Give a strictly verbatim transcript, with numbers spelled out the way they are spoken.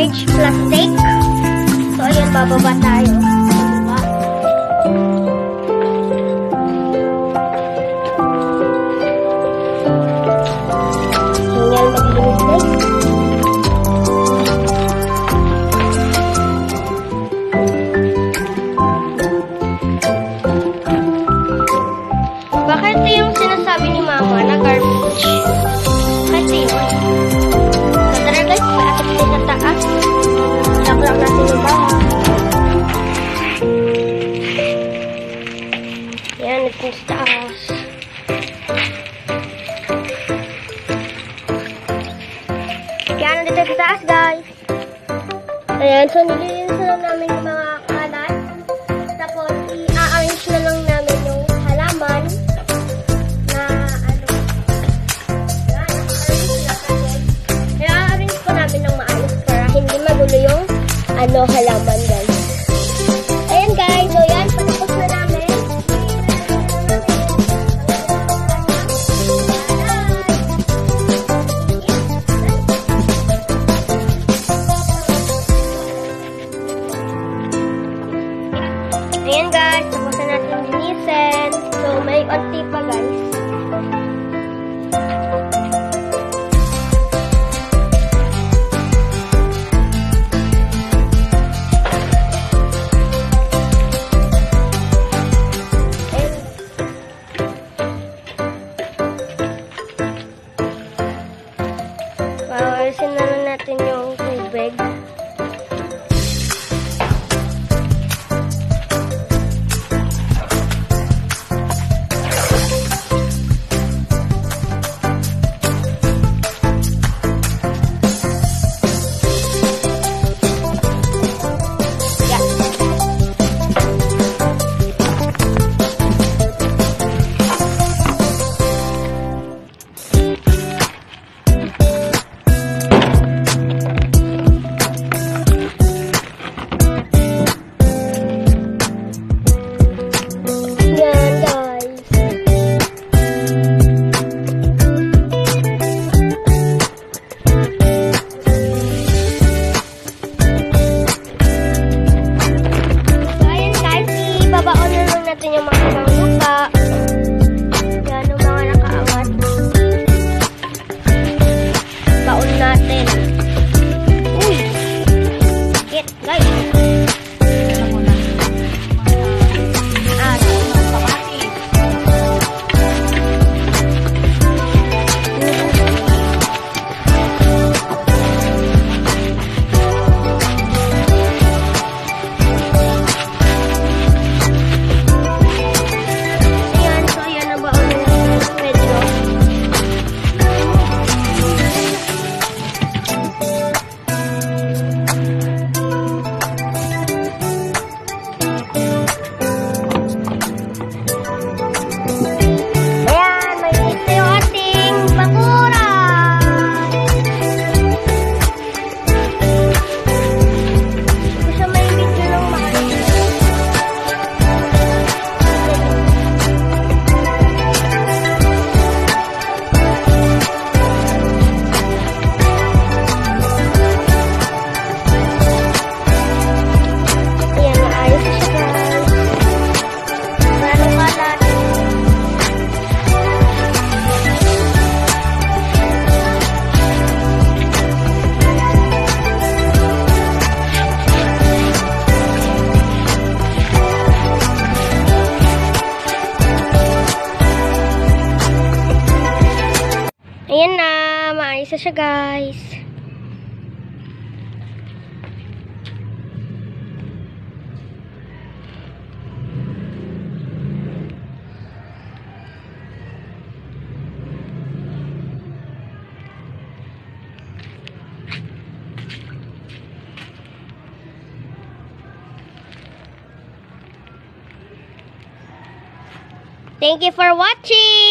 garbage plastic. So, ayan, bababa tayo. Ayan, maglinis guys. Bakit yung sinasabi ni Mama na garbage? Kasi yun. So, tara guys, paakit tayo sa taas. Laklak natin yung bahay. Yan, ito sa taas. Yan, nandito sa taas guys. Ayan, so nililinis na lang namin yung mga kalat. Tapos, i-arrange na lang namin yung halaman. Na, ano, yan, arrange na kasi. Kaya, arrange ko namin ng maayos para hindi magulo yung, ano, halaman guys. Ayan guys, so yan, patapos na namin. Ayan guys, tapos na natin linisin. So, may onti pa guys. Ayusin na lang natin yung tubig. Natin yung mga ibang lupa. Yan yung mga nakaawat. Baon natin. Uy! Sakit, guys. Ah, ayan na, maayos na siya guys. Thank you for watching!